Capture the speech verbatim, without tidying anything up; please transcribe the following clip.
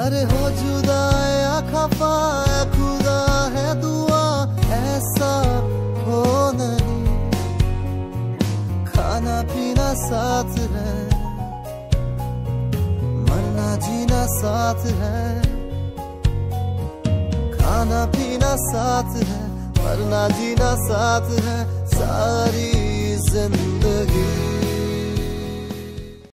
अरे हो जुदा या खफा है खुदा है दुआ ऐसा हो नहीं, खाना पीना साथ है, मरना जीना साथ है, खाना पीना साथ है, मरना जीना साथ है, सारी जिंदगी।